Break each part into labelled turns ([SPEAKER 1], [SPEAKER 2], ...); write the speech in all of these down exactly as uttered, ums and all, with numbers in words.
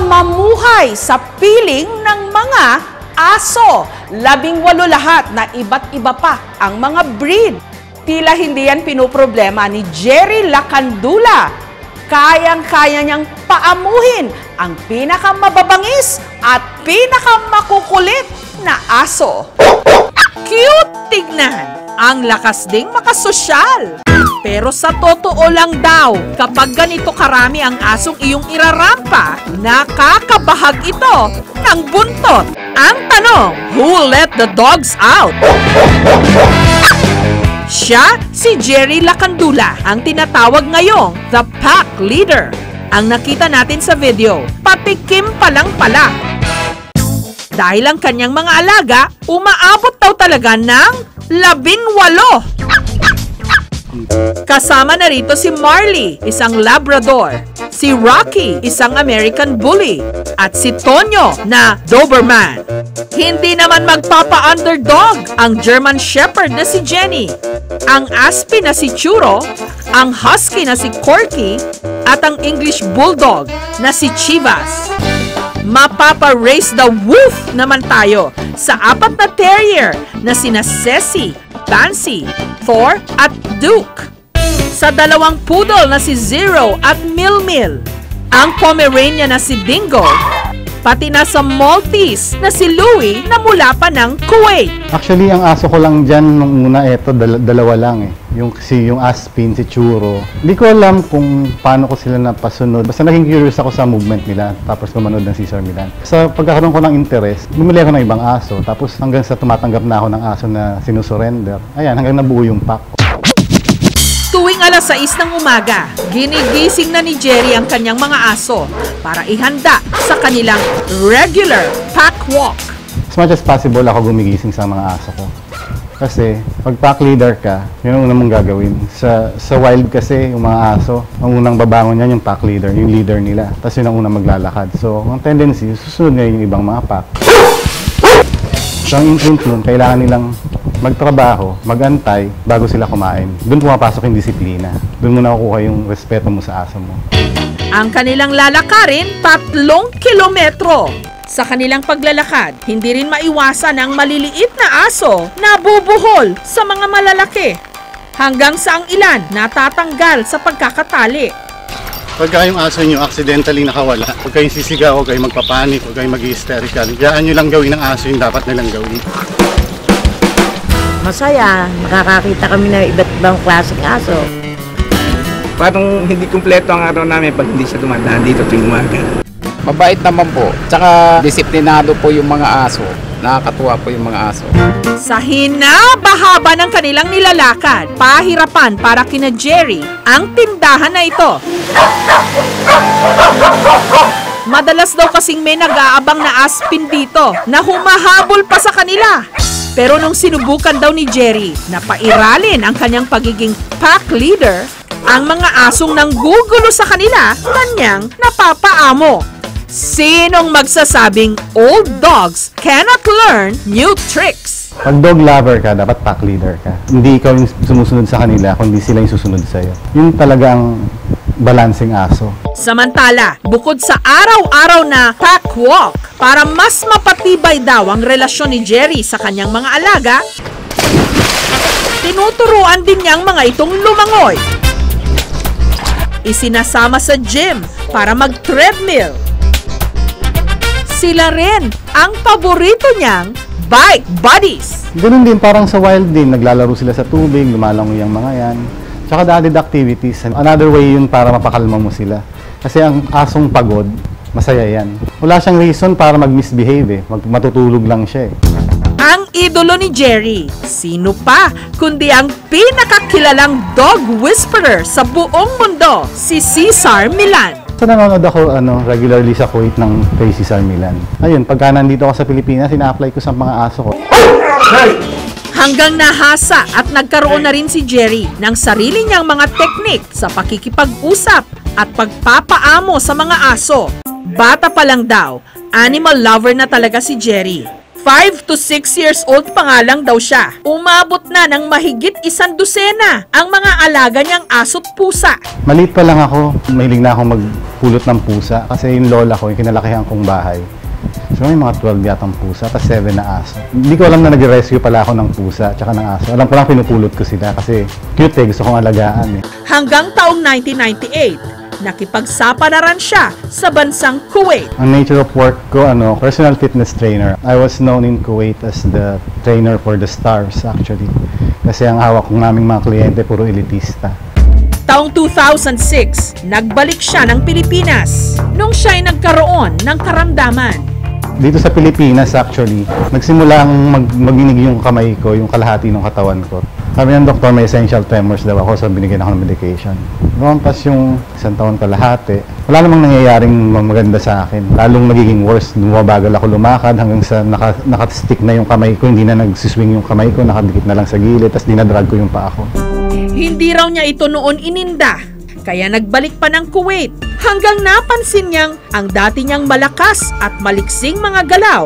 [SPEAKER 1] mamuhay sa piling ng mga aso. Labing walo lahat na iba't iba pa ang mga breed. Tila hindi yan pinoproblema ni Jerry Lakandula. Kayang-kaya niyang paamuhin ang pinakamababangis at pinakamakukulit na aso. Cute tignan! Ang lakas ding makasosyal. Pero sa totoo lang daw, kapag ganito karami ang asong iyong irarampa, nakakabahag ito ng buntot. Ang tanong, who let the dogs out? Siya, si Jerry Lakandula, ang tinatawag ngayong the pack leader. Ang nakita natin sa video, patikim pa lang pala. Dahil ang kanyang mga alaga, umaabot daw talaga ng labinwalo. Kasama na rito si Marley, isang Labrador, si Rocky, isang American Bully, at si Tonyo na Doberman. Hindi naman magpapa-underdog ang German Shepherd na si Jenny, ang Aspie na si Churo, ang Husky na si Corky, at ang English Bulldog na si Chivas. Mapapa-raise the wolf naman tayo sa apat na terrier na sina Ceci, Fancy, Thor at Duke. Sa dalawang poodle na si Zero at Milmil, ang Pomeranian na si Dingo, pati na sa Maltese na si Louie na mula pa ng Kuwait.
[SPEAKER 2] Actually, ang aso ko lang dyan nung una, eto, dal dalawa lang eh. Yung, si, yung Aspin, si Churo. Hindi ko alam kung paano ko sila napasunod. Basta naging curious ako sa movement nila, tapos lumanood ng Cesar Millan. Sa pagkakaroon ko ng interest, bumili ako ng ibang aso, tapos hanggang sa tumatanggap na ako ng aso na sinusurrender. Ayan, hanggang nabuo yung pack.
[SPEAKER 1] Tuwing alas sais ng umaga, ginigising na ni Jerry ang kanyang mga aso para ihanda sa kanilang regular pack walk.
[SPEAKER 2] As much as possible ako gumigising sa mga aso ko. Kasi pag pack leader ka, yun ang unang mong gagawin. Sa, sa wild kasi, yung mga aso, ang unang babangon yan yung pack leader, yung leader nila. Tapos yun ang unang maglalakad. So, ang tendency, susunod ngayon yung ibang mga pack. So, ang instinct nun, kailangan nilang magtrabaho, magantay, bago sila kumain. Doon pumapasok yung disiplina. Doon mo nakukuha yung respeto mo sa aso mo.
[SPEAKER 1] Ang kanilang lalakarin, tatlong kilometro. Sa kanilang paglalakad, hindi rin maiwasan ang maliliit na aso na bubuhol sa mga malalaki. Hanggang sa ang ilan natatanggal sa pagkakatali.
[SPEAKER 2] Pagka yung aso nyo accidentally nakawala, huwag kayong sisigaw, huwag kayong magpapanik, huwag kayong mag-hysterical. Hayaan nyo lang gawin ng aso yung dapat nilang gawin.
[SPEAKER 3] Masaya, nakakakita kami ng iba't ibang klaseng aso.
[SPEAKER 4] Parang hindi kumpleto ang araw namin pag hindi siya dumadaan dito tuwing umaga.
[SPEAKER 5] Mabait naman po, tsaka disiplinado po yung mga aso. Nakakatuwa po yung mga aso.
[SPEAKER 1] Sa hinabahaba ng kanilang nilalakad, pahirapan para kina Jerry ang tindahan na ito. Madalas daw kasing may nag-aabang na aspin dito na humahabol pa sa kanila. Pero nung sinubukan daw ni Jerry na pairalin ang kanyang pagiging pack leader, ang mga asong nanggugulo sa kanila, kanyang napapaamo. Sinong magsasabing old dogs cannot learn new tricks?
[SPEAKER 2] Pag dog lover ka, dapat pack leader ka. Hindi ikaw yung sumusunod sa kanila, kundi sila yung susunod sa'yo. Yung talagang balancing aso.
[SPEAKER 1] Samantala, bukod sa araw-araw na pack walk, para mas mapatibay daw ang relasyon ni Jerry sa kanyang mga alaga, tinuturuan din niyang mga itong lumangoy. Isinasama sa gym para mag-treadmill. Sila rin ang paborito niyang bike buddies.
[SPEAKER 2] Ganun din, parang sa wild din, naglalaro sila sa tubig, lumalangoy ang mga yan. Tsaka the added activities, another way yun para mapakalma mo sila. Kasi ang asong pagod, masaya yan. Wala siyang reason para mag-misbehave eh. Mag matutulog lang siya eh.
[SPEAKER 1] Ang idolo ni Jerry, sino pa kundi ang pinakakilalang dog whisperer sa buong mundo, si Cesar Millan.
[SPEAKER 2] So nanonood ako ano, regularly sa Kuwait ng kay Cesar Millan. Ayun, pagka nandito ako sa Pilipinas, ina-apply ko sa mga aso ko.
[SPEAKER 1] Hanggang nahasa at nagkaroon na rin si Jerry ng sarili niyang mga teknik sa pakikipag-usap at pagpapaamo sa mga aso. Bata pa lang daw, animal lover na talaga si Jerry. five to six years old pa nga lang daw siya. Umabot na ng mahigit isang dosena ang mga alaga niyang aso't pusa.
[SPEAKER 2] Maliit pa lang ako, mahilig na akong magpulot ng pusa kasi yung lola ko, yung kinalakihan kong bahay. So may mga twelve yatang pusa, tapos seven na aso. Hindi ko alam na nag-rescue pala ako ng pusa at ng aso. Alam ko lang pinupulot ko sila kasi cute eh, gusto kong alagaan eh.
[SPEAKER 1] Hanggang taong nineteen ninety-eight, nakipagsapalaran siya sa bansang Kuwait.
[SPEAKER 2] Ang nature of work ko, ano, personal fitness trainer. I was known in Kuwait as the trainer for the stars actually. Kasi ang hawak kong naming mga kliyente puro elitista.
[SPEAKER 1] Taong two thousand six, nagbalik siya ng Pilipinas nung siya'y nagkaroon ng karamdaman.
[SPEAKER 2] Dito sa Pilipinas actually, nagsimula ang mag maginig yung kamay ko, yung kalahati ng katawan ko. Sabi ng doktor, may essential tremors daw ako, so binigyan ako ng medication. Lumampas yung isang taon kalahati. Wala namang nangyayaring maganda sa akin. Lalong nagiging worse. Bumabagal ako lumakad hanggang sa naka, nakastick na yung kamay ko. Hindi na nagsiswing yung kamay ko, nakadikit na lang sa gilid, tapos dinadrag ko yung paa ko.
[SPEAKER 1] Hindi raw niya ito noon ininda, kaya nagbalik pa ng Kuwait hanggang napansin niyang ang dati niyang malakas at maliksing mga galaw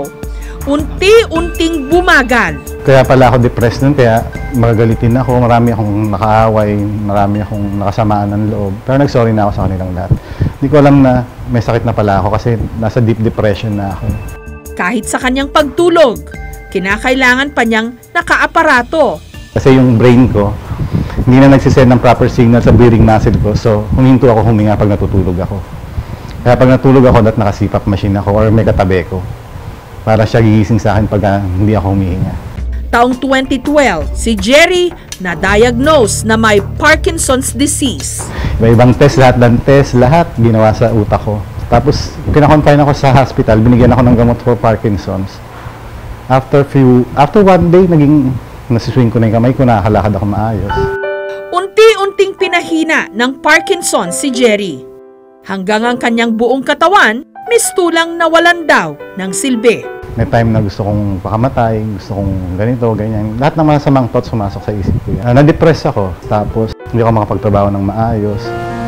[SPEAKER 1] unti-unting bumagal.
[SPEAKER 2] Kaya pala ako depressed nun, kaya magagalitin ako, marami akong nakaaway, marami akong nakasamaan ng loob. Pero nag-sorry na ako sa kanilang lahat. Hindi ko alam na may sakit na pala ako kasi nasa deep depression na ako.
[SPEAKER 1] Kahit sa kanyang pagtulog, kinakailangan pa niyang nakaaparato.
[SPEAKER 2] Kasi yung brain ko, hindi na nagsisend ng proper signal sa breathing muscle ko, so huminto ako huminga pag natutulog ako. Kaya pag natulog ako, dapat naka-C PAP machine ako or may katabi ko para siya gigising sa akin pag uh, hindi ako humihinga.
[SPEAKER 1] Taong twenty twelve, si Jerry na-diagnose na may Parkinson's disease.
[SPEAKER 2] Iba-ibang test, lahat ng test, lahat ginawa sa utak ko. Tapos, pinakonfine ako sa hospital, binigyan ako ng gamot for Parkinson's. After few, after one day, naging nasiswing ko na yung kamay ko, nakakalakad ako maayos.
[SPEAKER 1] Unti-unting pinahina ng Parkinson si Jerry. Hanggang ang kanyang buong katawan, mistulang nawalan daw ng silbi.
[SPEAKER 2] May time na gusto kong pakamatay, gusto kong ganito, ganyan. Lahat ng masamang thoughts sumasok sa isip ko yan. Uh, na-depress ako, tapos hindi ako makapagtrabaho ng maayos.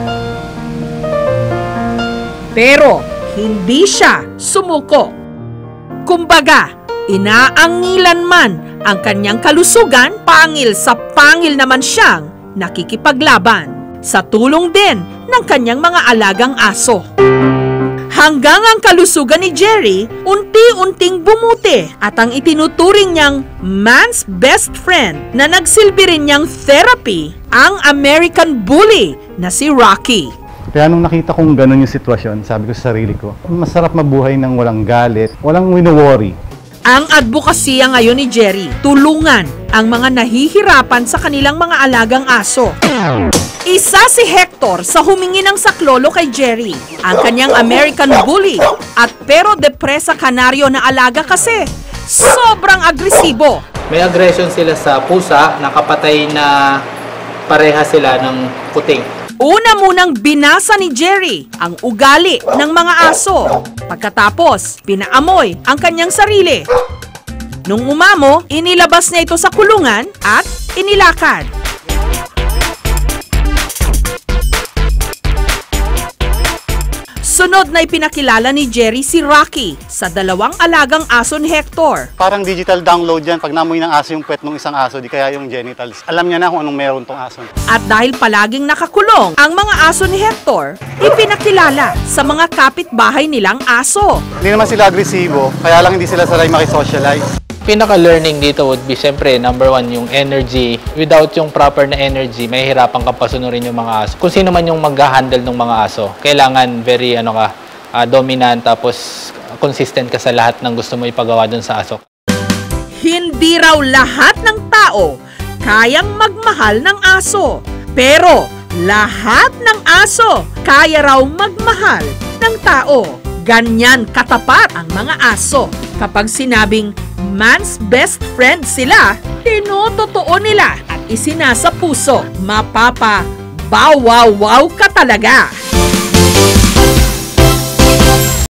[SPEAKER 1] Pero hindi siya sumuko. Kumbaga, inaangilan man ang kanyang kalusugan, pangil sa pangil naman siyang nakikipaglaban sa tulong din ng kanyang mga alagang aso. Hanggang ang kalusugan ni Jerry unti-unting bumuti at ang itinuturing niyang man's best friend na nagsilbi rin niyang therapy, ang American bully na si Rocky.
[SPEAKER 2] Kaya nung nakita kong gano'n yung sitwasyon, sabi ko sa sarili ko, masarap mabuhay ng walang galit, walang wino-worry.
[SPEAKER 1] Ang advokasya ngayon ni Jerry, tulungan ang mga nahihirapan sa kanilang mga alagang aso. Isa si Hector sa humingi ng saklolo kay Jerry, ang kanyang American bully at pero depresa kanaryo na alaga kasi sobrang agresibo.
[SPEAKER 6] May aggression sila sa pusa, nakapatay na pareha sila ng kuting.
[SPEAKER 1] Una munang binasa ni Jerry ang ugali ng mga aso. Pagkatapos, pinaamoy ang kanyang sarili. Nung umamo, inilabas niya ito sa kulungan at inilakad. Sunod na ipinakilala ni Jerry si Rocky sa dalawang alagang aso ni Hector.
[SPEAKER 2] Parang digital download yan. Pag namoy ng aso yung puwet ng isang aso, di kaya yung genitals. Alam niya na kung anong meron tong aso.
[SPEAKER 1] At dahil palaging nakakulong ang mga aso ni Hector, ipinakilala sa mga kapitbahay nilang aso.
[SPEAKER 2] Hindi naman sila agresibo, kaya lang hindi sila sanay makisocialize.
[SPEAKER 6] Pinaka-learning dito would be, siyempre, number one, yung energy. Without yung proper na energy, may hirapan ka pasunurin yung mga aso. Kung sino man yung mag-handle ng mga aso, kailangan very, ano ka, uh, dominant, tapos consistent ka sa lahat ng gusto mo ipagawa dun sa aso.
[SPEAKER 1] Hindi raw lahat ng tao kayang magmahal ng aso. Pero lahat ng aso kaya raw magmahal ng tao. Ganyan katapat ang mga aso. Kapag sinabing man's best friend sila, tinototoo nila at isinasa puso. Mapapa, baw wow wow ka talaga.